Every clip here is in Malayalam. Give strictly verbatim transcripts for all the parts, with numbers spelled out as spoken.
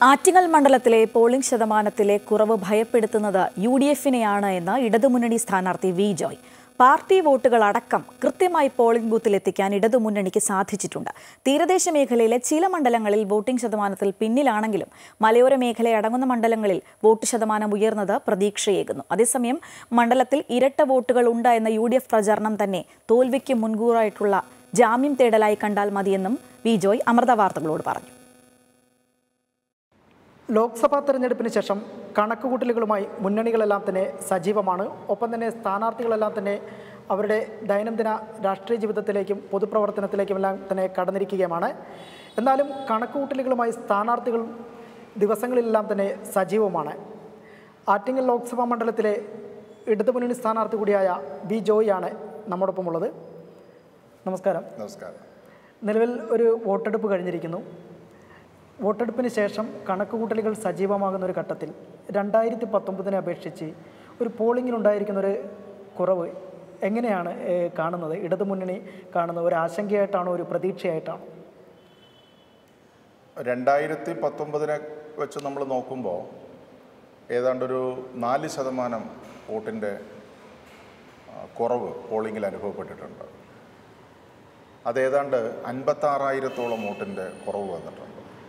ആറ്റിങ്ങൽ മണ്ഡലത്തിലെ പോളിംഗ് ശതമാനത്തിലെ കുറവ് ഭയപ്പെടുത്തുന്നത് യു ഡി എഫിനെയാണ് എന്ന് ഇടതുമുന്നണി സ്ഥാനാർത്ഥി വി ജോയ്. പാർട്ടി വോട്ടുകൾ അടക്കം കൃത്യമായി പോളിംഗ് ബൂത്തിലെത്തിക്കാൻ ഇടതുമുന്നണിക്ക് സാധിച്ചിട്ടുണ്ട്. തീരദേശ മേഖലയിലെ ചില മണ്ഡലങ്ങളിൽ വോട്ടിംഗ് ശതമാനത്തിൽ പിന്നിലാണെങ്കിലും മലയോര മേഖലയടങ്ങുന്ന മണ്ഡലങ്ങളിൽ വോട്ട് ശതമാനം ഉയർന്നത് പ്രതീക്ഷയേകുന്നു. അതേസമയം മണ്ഡലത്തിൽ ഇരട്ട വോട്ടുകൾ ഉണ്ട് എന്ന യു ഡി എഫ് പ്രചാരണം തന്നെ തോൽവിക്ക് മുൻകൂറായിട്ടുള്ള ജാമ്യം തേടലായി കണ്ടാൽ മതിയെന്നും വി ജോയ് അമൃത വാർത്തകളോട് പറഞ്ഞു. ലോക്സഭാ തെരഞ്ഞെടുപ്പിന് ശേഷം കണക്കുകൂട്ടലുകളുമായി മുന്നണികളെല്ലാം തന്നെ സജീവമാണ്. ഒപ്പം തന്നെ സ്ഥാനാർത്ഥികളെല്ലാം തന്നെ അവരുടെ ദൈനംദിന രാഷ്ട്രീയ ജീവിതത്തിലേക്കും പൊതുപ്രവർത്തനത്തിലേക്കുമെല്ലാം തന്നെ കടന്നിരിക്കുകയുമാണ്. എന്നാലും കണക്കുകൂട്ടലുകളുമായി സ്ഥാനാർത്ഥികൾ ദിവസങ്ങളിലെല്ലാം തന്നെ സജീവമാണ്. ആറ്റിങ്ങൽ ലോക്സഭാ മണ്ഡലത്തിലെ ഇടതുമുന്നണി സ്ഥാനാർത്ഥി കൂടിയായ വി ജോയിയാണ് നമ്മോടൊപ്പമുള്ളത്. നമസ്കാരം. നമസ്കാരം. നിലവിൽ ഒരു വോട്ടെടുപ്പ് കഴിഞ്ഞിരിക്കുന്നു. വോട്ടെടുപ്പിന് ശേഷം കണക്കുകൂട്ടലുകൾ സജീവമാകുന്ന ഒരു ഘട്ടത്തിൽ രണ്ടായിരത്തി പത്തൊമ്പതിനെ അപേക്ഷിച്ച് ഒരു പോളിംഗിലുണ്ടായിരിക്കുന്ന ഒരു കുറവ് എങ്ങനെയാണ് കാണുന്നത്? ഇടതുമുന്നണി കാണുന്നത് ഒരു ആശങ്കയായിട്ടാണോ ഒരു പ്രതീക്ഷയായിട്ടാണോ? രണ്ടായിരത്തി പത്തൊമ്പതിനെ വെച്ച് നമ്മൾ നോക്കുമ്പോൾ ഏതാണ്ടൊരു നാല് ശതമാനം വോട്ടിൻ്റെ കുറവ് പോളിംഗിൽ അനുഭവപ്പെട്ടിട്ടുണ്ട്. അതേതാണ്ട് അൻപത്താറായിരത്തോളം വോട്ടിൻ്റെ കുറവ് വന്നിട്ടുണ്ട്.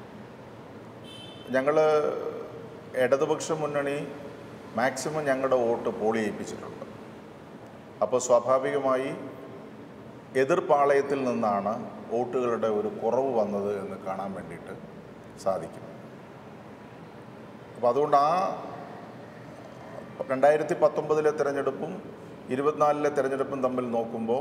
ഞങ്ങൾ ഇടതുപക്ഷ മുന്നണി മാക്സിമം ഞങ്ങളുടെ വോട്ട് പോൾ ചെയ്യിപ്പിച്ചിട്ടുണ്ട്. അപ്പോൾ സ്വാഭാവികമായി എതിർപ്പാളയത്തിൽ നിന്നാണ് വോട്ടുകളുടെ ഒരു കുറവ് വന്നത് എന്ന് കാണാൻ വേണ്ടിയിട്ട് സാധിക്കും. അപ്പോൾ അതുകൊണ്ട് ആ രണ്ടായിരത്തി പത്തൊമ്പതിലെ തിരഞ്ഞെടുപ്പും ഇരുപത്തിനാലിലെ തിരഞ്ഞെടുപ്പും തമ്മിൽ നോക്കുമ്പോൾ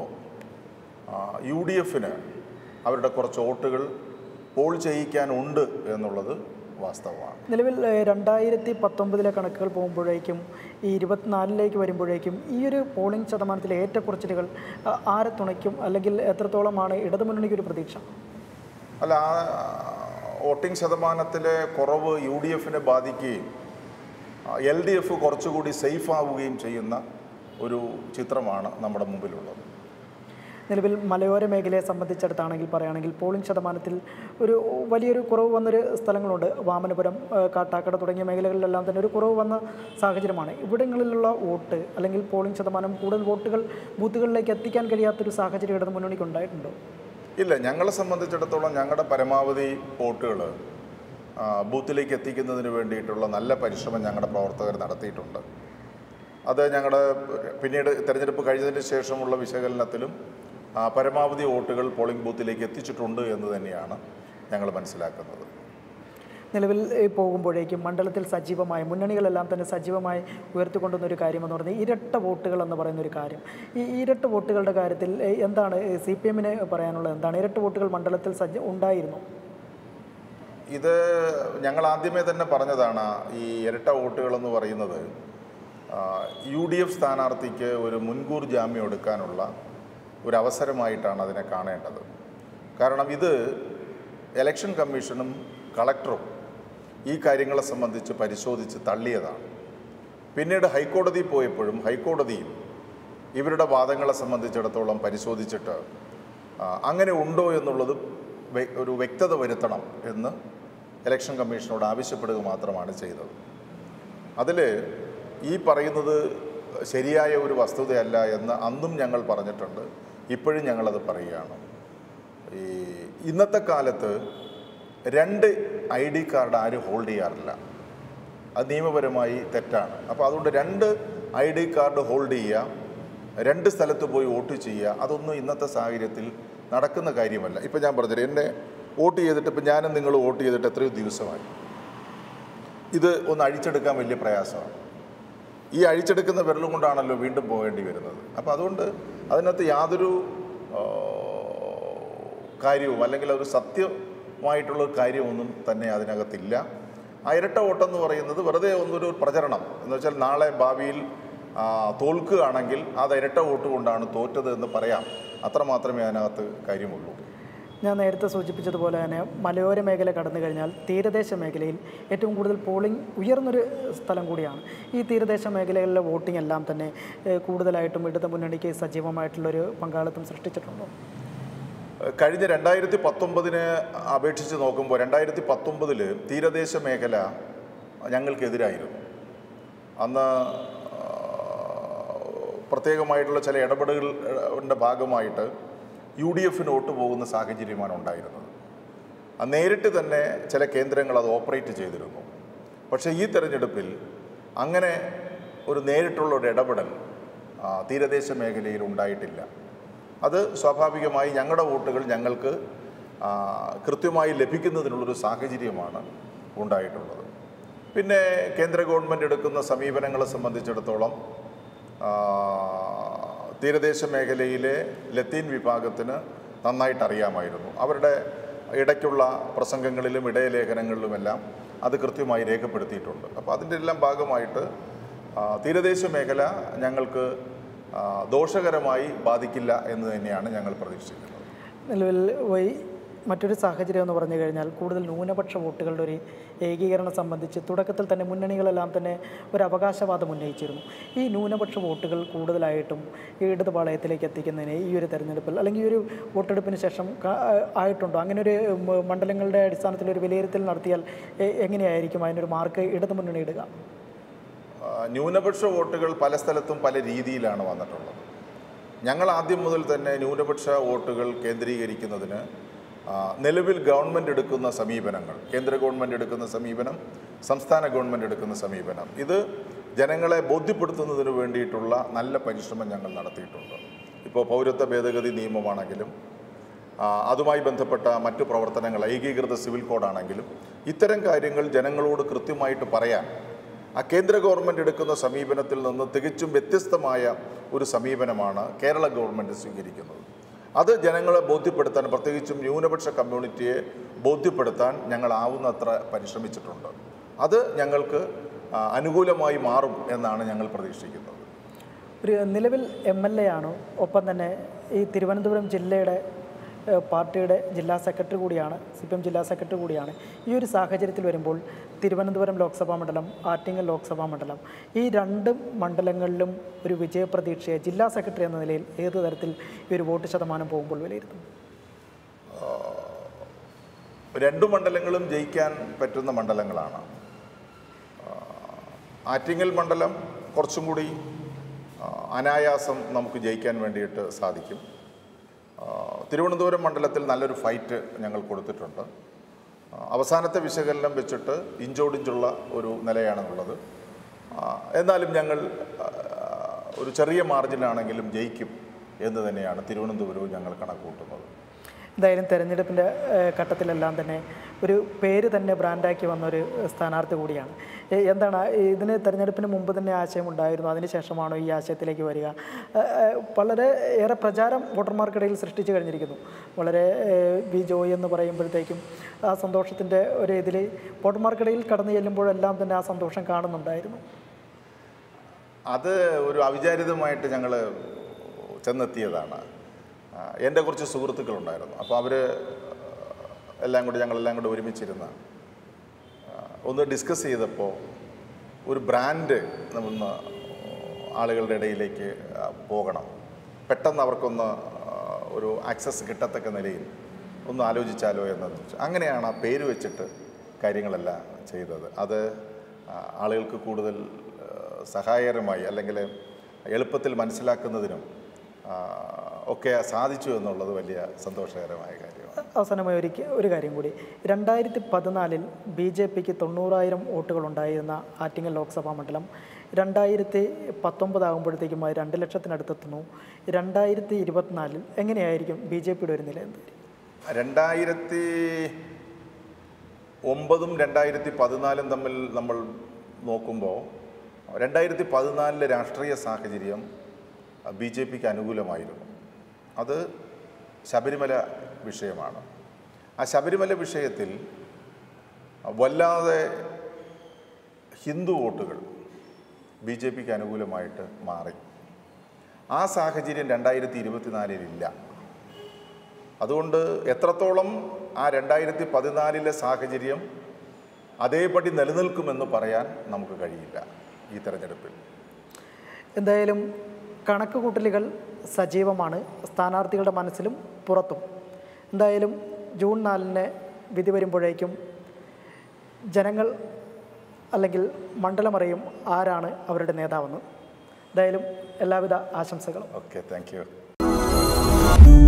യു ഡി എഫിന് അവരുടെ കുറച്ച് വോട്ടുകൾ പോൾ ചെയ്യിക്കാനുണ്ട് എന്നുള്ളത് വാസ്തവമാണ്. നിലവിൽ രണ്ടായിരത്തി പത്തൊമ്പതിലെ കണക്കുകൾ പോകുമ്പോഴേക്കും ഈ ഇരുപത്തിനാലിലേക്ക് വരുമ്പോഴേക്കും ഈ ഒരു പോളിംഗ് ശതമാനത്തിലെ ഏറ്റക്കുറച്ചിലുകൾ ആരെ തുണയ്ക്കും, അല്ലെങ്കിൽ എത്രത്തോളമാണ് ഇടതുമുന്നണിക്ക് ഒരു പ്രതീക്ഷ? അല്ല, ആ വോട്ടിംഗ് ശതമാനത്തിലെ കുറവ് യു ഡി എഫിനെ ബാധിക്കുകയും എൽ ഡി എഫ് കുറച്ചുകൂടി സേഫ് ആവുകയും ചെയ്യുന്ന ഒരു ചിത്രമാണ് നമ്മുടെ മുമ്പിലുള്ളത്. നിലവിൽ മലയോര മേഖലയെ സംബന്ധിച്ചിടത്താണെങ്കിൽ പറയുകയാണെങ്കിൽ പോളിംഗ് ശതമാനത്തിൽ ഒരു വലിയൊരു കുറവ് വന്നൊരു സ്ഥലങ്ങളുണ്ട്. വാമനപുരം, കാട്ടാക്കട തുടങ്ങിയ മേഖലകളിലെല്ലാം തന്നെ ഒരു കുറവ് വന്ന സാഹചര്യമാണ്. ഇവിടങ്ങളിലുള്ള വോട്ട് അല്ലെങ്കിൽ പോളിംഗ് ശതമാനം കൂടുതൽ വോട്ടുകൾ ബൂത്തുകളിലേക്ക് എത്തിക്കാൻ കഴിയാത്തൊരു സാഹചര്യം ഇടതു മുന്നണിക്ക് ഉണ്ടായിട്ടുണ്ടോ? ഇല്ല, ഞങ്ങളെ സംബന്ധിച്ചിടത്തോളം ഞങ്ങളുടെ പരമാവധി വോട്ടുകൾ ബൂത്തിലേക്ക് എത്തിക്കുന്നതിന് വേണ്ടിയിട്ടുള്ള നല്ല പരിശ്രമം ഞങ്ങളുടെ പ്രവർത്തകർ നടത്തിയിട്ടുണ്ട്. അത് ഞങ്ങളുടെ പിന്നീട് തിരഞ്ഞെടുപ്പ് കഴിഞ്ഞതിന് ശേഷമുള്ള വിശകലനത്തിലും പരമാവധി വോട്ടുകൾ പോളിംഗ് ബൂത്തിലേക്ക് എത്തിച്ചിട്ടുണ്ട് എന്ന് തന്നെയാണ് ഞങ്ങൾ മനസ്സിലാക്കുന്നത്. നിലവിൽ പോകുമ്പോഴേക്കും മണ്ഡലത്തിൽ സജീവമായ മുന്നണികളെല്ലാം തന്നെ സജീവമായി ഉയർത്തിക്കൊണ്ടുവന്നൊരു കാര്യമെന്ന് പറഞ്ഞാൽ ഇരട്ട വോട്ടുകൾ എന്ന് പറയുന്നൊരു കാര്യം. ഈ ഇരട്ട വോട്ടുകളുടെ കാര്യത്തിൽ എന്താണ് സി പി എമ്മിന് പറയാനുള്ളത്? എന്താണ് ഇരട്ട വോട്ടുകൾ മണ്ഡലത്തിൽ സജ്ജ ഉണ്ടായിരുന്നു? ഇത് ഞങ്ങൾ ആദ്യമേ തന്നെ പറഞ്ഞതാണ്. ഈ ഇരട്ട വോട്ടുകളെന്ന് പറയുന്നത് യു ഡി എഫ് സ്ഥാനാർത്ഥിക്ക് ഒരു മുൻകൂർ ജാമ്യം എടുക്കാനുള്ള ഒരു അവസരമായിട്ടാണ് അതിനെ കാണേണ്ടത്. കാരണം ഇത് ഇലക്ഷൻ കമ്മീഷനും കളക്ടറും ഈ കാര്യങ്ങളെ സംബന്ധിച്ച് പരിശോധിച്ച് തള്ളിയതാണ്. പിന്നീട് ഹൈക്കോടതി പോയപ്പോഴും ഹൈക്കോടതിയും ഇവരുടെ വാദങ്ങളെ സംബന്ധിച്ചിടത്തോളം പരിശോധിച്ചിട്ട് അങ്ങനെ ഉണ്ടോ എന്നുള്ളത് ഒരു വ്യക്തത വരുത്തണം എന്ന് ഇലക്ഷൻ കമ്മീഷനോട് ആവശ്യപ്പെടുക മാത്രമാണ് ചെയ്തത്. അതിൽ ഈ പറയുന്നത് ശരിയായ ഒരു വസ്തുതയല്ല എന്ന് അന്നും ഞങ്ങൾ പറഞ്ഞിട്ടുണ്ട്, ഇപ്പോഴും ഞങ്ങളത് പറയുകയാണ്. ഈ ഇന്നത്തെ കാലത്ത് രണ്ട് ഐ ഡി കാർഡ് ആരും ഹോൾഡ് ചെയ്യാറില്ല. അത് നിയമപരമായി തെറ്റാണ്. അപ്പോൾ അതുകൊണ്ട് രണ്ട് ഐ ഡി കാർഡ് ഹോൾഡ് ചെയ്യുക, രണ്ട് സ്ഥലത്ത് പോയി വോട്ട് ചെയ്യുക, അതൊന്നും ഇന്നത്തെ സാഹചര്യത്തിൽ നടക്കുന്ന കാര്യമല്ല. ഇപ്പം ഞാൻ പറഞ്ഞത് എന്നെ വോട്ട് ചെയ്തിട്ട് ഇപ്പം ഞാനും നിങ്ങൾ വോട്ട് ചെയ്തിട്ട് എത്രയോ ദിവസമായി. ഇത് ഒന്ന് അഴിച്ചെടുക്കാൻ വലിയ പ്രയാസമാണ്. ഈ അഴിച്ചെടുക്കുന്ന വിരലും കൊണ്ടാണല്ലോ വീണ്ടും പോകേണ്ടി വരുന്നത്. അപ്പോൾ അതുകൊണ്ട് അതിനകത്ത് യാതൊരു കാര്യവും അല്ലെങ്കിൽ ഒരു സത്യമായിട്ടുള്ള കാര്യമൊന്നും തന്നെ അതിനകത്തില്ല. ആ ഇരട്ട വോട്ടെന്ന് പറയുന്നത് വെറുതെ ഒന്നൊരു പ്രചരണം എന്ന് വെച്ചാൽ നാളെ ഭാവിയിൽ തോൽക്കുകയാണെങ്കിൽ അത് ഇരട്ട വോട്ട് കൊണ്ടാണ് തോറ്റത് എന്ന് പറയാം. അത്രമാത്രമേ അതിനകത്ത് കാര്യമുള്ളൂ. ഞാൻ നേരത്തെ സൂചിപ്പിച്ചതുപോലെ തന്നെ മലയോര മേഖല കടന്നു കഴിഞ്ഞാൽ തീരദേശ മേഖലയിൽ ഏറ്റവും കൂടുതൽ പോളിംഗ് ഉയർന്നൊരു സ്ഥലം കൂടിയാണ്. ഈ തീരദേശ മേഖലകളിലെ വോട്ടിംഗ് എല്ലാം തന്നെ കൂടുതലായിട്ടും ഇടതു മുന്നണിക്ക് സജീവമായിട്ടുള്ളൊരു പങ്കാളിത്തം സൃഷ്ടിച്ചിട്ടുണ്ടോ? കഴിഞ്ഞ രണ്ടായിരത്തി പത്തൊമ്പതിനെ അപേക്ഷിച്ച് നോക്കുമ്പോൾ രണ്ടായിരത്തി പത്തൊമ്പതിൽ തീരദേശ മേഖല ഞങ്ങൾക്കെതിരായിരുന്നു. അന്ന് പ്രത്യേകമായിട്ടുള്ള ചില ഇടപെടലുകളുടെ ഭാഗമായിട്ട് യു ഡി എഫിന് വോട്ട് പോകുന്ന സാഹചര്യമാണ് ഉണ്ടായിരുന്നത്. നേരിട്ട് തന്നെ ചില കേന്ദ്രങ്ങൾ അത് ഓപ്പറേറ്റ് ചെയ്തിരുന്നു. പക്ഷേ ഈ തെരഞ്ഞെടുപ്പിൽ അങ്ങനെ ഒരു നേരിട്ടുള്ള ഒരു ഇടപെടൽ തീരദേശ മേഖലയിൽ ഉണ്ടായിട്ടില്ല. അത് സ്വാഭാവികമായി ഞങ്ങളുടെ വോട്ടുകൾ ഞങ്ങൾക്ക് കൃത്യമായി ലഭിക്കുന്നതിനുള്ളൊരു സാഹചര്യമാണ് ഉണ്ടായിട്ടുള്ളത്. പിന്നെ കേന്ദ്ര ഗവൺമെൻറ് എടുക്കുന്ന സമീപനങ്ങളെ സംബന്ധിച്ചിടത്തോളം തീരദേശ മേഖലയിലെ ലത്തീൻ വിഭാഗത്തിന് നന്നായിട്ട് അറിയാമായിരുന്നു. അവരുടെ ഇടയ്ക്കുള്ള പ്രസംഗങ്ങളിലും ഇടയലേഖനങ്ങളിലുമെല്ലാം അത് കൃത്യമായി രേഖപ്പെടുത്തിയിട്ടുണ്ട്. അപ്പോൾ അതിൻ്റെ എല്ലാം ഭാഗമായിട്ട് തീരദേശ മേഖല ഞങ്ങൾക്ക് ദോഷകരമായി ബാധിക്കില്ല എന്ന് തന്നെയാണ് ഞങ്ങൾ പ്രതീക്ഷിക്കുന്നത്. നിലവിൽ വൈ മറ്റൊരു സാഹചര്യം എന്ന് പറഞ്ഞു കഴിഞ്ഞാൽ കൂടുതൽ ന്യൂനപക്ഷ വോട്ടുകളുടെ ഒരു ഏകീകരണം സംബന്ധിച്ച് തുടക്കത്തിൽ തന്നെ മുന്നണികളെല്ലാം തന്നെ ഒരു അവകാശവാദം ഉന്നയിച്ചിരുന്നു. ഈ ന്യൂനപക്ഷ വോട്ടുകൾ കൂടുതലായിട്ടും ഇടത് പാളയത്തിലേക്ക് എത്തിക്കുന്നതിന് ഈ ഒരു തെരഞ്ഞെടുപ്പിൽ അല്ലെങ്കിൽ ഈ ഒരു വോട്ടെടുപ്പിന് ശേഷം ആയിട്ടുണ്ടോ? അങ്ങനെ ഒരു മണ്ഡലങ്ങളുടെ അടിസ്ഥാനത്തിൽ ഒരു വിലയിരുത്തൽ നടത്തിയാൽ എങ്ങനെയായിരിക്കും അതിനൊരു മാർക്ക് ഇടത് മുന്നണി ഇടുക? ന്യൂനപക്ഷ വോട്ടുകൾ പല സ്ഥലത്തും പല രീതിയിലാണ് വന്നിട്ടുള്ളത്. ഞങ്ങൾ ആദ്യം മുതൽ തന്നെ ന്യൂനപക്ഷ വോട്ടുകൾ കേന്ദ്രീകരിക്കുന്നതിന് നിലവിൽ ഗവൺമെൻറ് എടുക്കുന്ന സമീപനങ്ങൾ, കേന്ദ്ര ഗവൺമെൻറ് എടുക്കുന്ന സമീപനം, സംസ്ഥാന ഗവൺമെൻറ് എടുക്കുന്ന സമീപനം, ഇത് ജനങ്ങളെ ബോധ്യപ്പെടുത്തുന്നതിന് വേണ്ടിയിട്ടുള്ള നല്ല പരിശ്രമം ഞങ്ങൾ നടത്തിയിട്ടുണ്ട്. ഇപ്പോൾ പൗരത്വ ഭേദഗതി നിയമമാണെങ്കിലും അതുമായി ബന്ധപ്പെട്ട മറ്റു പ്രവർത്തനങ്ങൾ, ഏകീകൃത സിവിൽ കോഡാണെങ്കിലും ഇത്തരം കാര്യങ്ങൾ ജനങ്ങളോട് കൃത്യമായിട്ട് പറയാൻ ആ കേന്ദ്ര ഗവൺമെൻറ് എടുക്കുന്ന സമീപനത്തിൽ നിന്ന് തികച്ചും വ്യത്യസ്തമായ ഒരു സമീപനമാണ് കേരള ഗവൺമെൻറ് സ്വീകരിക്കുന്നത്. അത് ജനങ്ങളെ ബോധ്യപ്പെടുത്താൻ, പ്രത്യേകിച്ചും ന്യൂനപക്ഷ കമ്മ്യൂണിറ്റിയെ ബോധ്യപ്പെടുത്താൻ ഞങ്ങളാവുന്നത്ര പരിശ്രമിച്ചിട്ടുണ്ട്. അത് ഞങ്ങൾക്ക് അനുകൂലമായി മാറും എന്നാണ് ഞങ്ങൾ പ്രതീക്ഷിക്കുന്നത്. ഒരു നിലവിൽ എം എൽ എ ആണ്, ഒപ്പം തന്നെ ഈ തിരുവനന്തപുരം ജില്ലയുടെ പാർട്ടിയുടെ ജില്ലാ സെക്രട്ടറി കൂടിയാണ്, സി പി എം ജില്ലാ സെക്രട്ടറി കൂടിയാണ്. ഈ ഒരു സാഹചര്യത്തിൽ വരുമ്പോൾ തിരുവനന്തപുരം ലോക്സഭാ മണ്ഡലം, ആറ്റിങ്ങൽ ലോക്സഭാ മണ്ഡലം, ഈ രണ്ട് മണ്ഡലങ്ങളിലും ഒരു വിജയപ്രതീക്ഷയെ ജില്ലാ സെക്രട്ടറി എന്ന നിലയിൽ ഏത് തരത്തിൽ ഈ ഒരു വോട്ട് ശതമാനം പോകുമ്പോൾ വിലയിരുത്തും? രണ്ടു മണ്ഡലങ്ങളും ജയിക്കാൻ പറ്റുന്ന മണ്ഡലങ്ങളാണ്. ആറ്റിങ്ങൽ മണ്ഡലം കുറച്ചും കൂടി അനായാസം നമുക്ക് ജയിക്കാൻ വേണ്ടിയിട്ട് സാധിക്കും. തിരുവനന്തപുരം മണ്ഡലത്തിൽ നല്ലൊരു ഫൈറ്റ് ഞങ്ങൾ കൊടുത്തിട്ടുണ്ട്. അവസാനത്തെ വിശകലനം വെച്ചിട്ട് ഇഞ്ചോടിഞ്ചുള്ള ഒരു നിലയാണെന്നുള്ളത്. എന്നാലും ഞങ്ങൾ ഒരു ചെറിയ മാർജിനാണെങ്കിലും ജയിക്കും എന്ന് തന്നെയാണ് തിരുവനന്തപുരവും ഞങ്ങൾ കണക്കുകൂട്ടുന്നത്. എന്തായാലും തെരഞ്ഞെടുപ്പിൻ്റെ ഘട്ടത്തിലെല്ലാം തന്നെ ഒരു പേര് തന്നെ ബ്രാൻഡാക്കി വന്നൊരു സ്ഥാനാർത്ഥി കൂടിയാണ്. എന്താണ് ഇതിന് തെരഞ്ഞെടുപ്പിന് മുമ്പ് തന്നെ ആശയമുണ്ടായിരുന്നു, അതിനുശേഷമാണോ ഈ ആശയത്തിലേക്ക് വരിക? വളരെ ഏറെ പ്രചാരം വോട്ടർമാർക്കിടയിൽ സൃഷ്ടിച്ചു കഴിഞ്ഞിരിക്കുന്നു. വളരെ വി ജോയ് എന്ന് പറയുമ്പോഴത്തേക്കും ആ സന്തോഷത്തിൻ്റെ ഒരു ഇതിൽ വോട്ടർമാർക്കിടയിൽ കടന്നു ചെല്ലുമ്പോഴെല്ലാം തന്നെ ആ സന്തോഷം കാണുന്നുണ്ടായിരുന്നു. അത് ഒരു അവിചാരിതമായിട്ട് ഞങ്ങൾ ചെന്നെത്തിയതാണ്. എൻ്റെ കുറച്ച് സുഹൃത്തുക്കളുണ്ടായിരുന്നു. അപ്പോൾ അവർ എല്ലാം കൂടി ഞങ്ങളെല്ലാം കൂടി ഒരുമിച്ചിരുന്ന ഒന്ന് ഡിസ്കസ് ചെയ്തപ്പോൾ ഒരു ബ്രാൻഡ് നമ്മൾ ആളുകളുടെ ഇടയിലേക്ക് പോകണം, പെട്ടെന്ന് അവർക്കൊന്ന് ഒരു ആക്സസ് കിട്ടത്തക്ക നിലയിൽ ഒന്ന് ആലോചിച്ചാലോ എന്നത്. അങ്ങനെയാണ് ആ പേര് വെച്ചിട്ട് കാര്യങ്ങളെല്ലാം ചെയ്തത്. അത് ആളുകൾക്ക് കൂടുതൽ സഹായകരമായി അല്ലെങ്കിൽ എളുപ്പത്തിൽ മനസ്സിലാക്കുന്നതിനും ഒക്കെ സാധിച്ചു എന്നുള്ളത് വലിയ സന്തോഷകരമായ കാര്യമാണ്. അവസാനമായി ഒരിക്കൽ ഒരു കാര്യം കൂടി, രണ്ടായിരത്തി പതിനാലിൽ ബി ജെ പിക്ക് തൊണ്ണൂറായിരം വോട്ടുകളുണ്ടായിരുന്ന ആറ്റിങ്ങൽ ലോക്സഭാ മണ്ഡലം രണ്ടായിരത്തി പത്തൊമ്പതാകുമ്പോഴത്തേക്കും അത് രണ്ട് ലക്ഷത്തിനടുത്തെത്തുന്നു. രണ്ടായിരത്തി ഇരുപത്തിനാലിൽ എങ്ങനെയായിരിക്കും ബി ജെ പിയുടെ ഒരു നില? എന്തായിരിക്കും? രണ്ടായിരത്തി ഒമ്പതും രണ്ടായിരത്തി പതിനാലും തമ്മിൽ നമ്മൾ നോക്കുമ്പോൾ രണ്ടായിരത്തി പതിനാലിലെ രാഷ്ട്രീയ സാഹചര്യം ബി ജെ പിക്ക് അനുകൂലമായിരുന്നു. അത് ശബരിമല വിഷയമാണ്. ആ ശബരിമല വിഷയത്തിൽ വല്ലാതെ ഹിന്ദു വോട്ടുകൾ ബി ജെ പിക്ക് അനുകൂലമായിട്ട് മാറി. ആ സാഹചര്യം രണ്ടായിരത്തി ഇരുപത്തിനാലിലില്ല. അതുകൊണ്ട് എത്രത്തോളം ആ രണ്ടായിരത്തി പതിനാലിലെ സാഹചര്യം അതേപടി നിലനിൽക്കുമെന്ന് പറയാൻ നമുക്ക് കഴിയില്ല ഈ തെരഞ്ഞെടുപ്പിൽ. എന്തായാലും കണക്ക് കൂട്ടലുകൾ സജീവമാണ്, സ്ഥാനാർത്ഥികളുടെ മനസ്സിലും പുറത്തും. എന്തായാലും ജൂൺ നാലിന് വിധി വരുമ്പോഴേക്കും ജനങ്ങൾ അല്ലെങ്കിൽ മണ്ഡലമറിയും ആരാണ് അവരുടെ നേതാവെന്ന്. എന്തായാലും എല്ലാവിധ ആശംസകളും. Okay, thank U.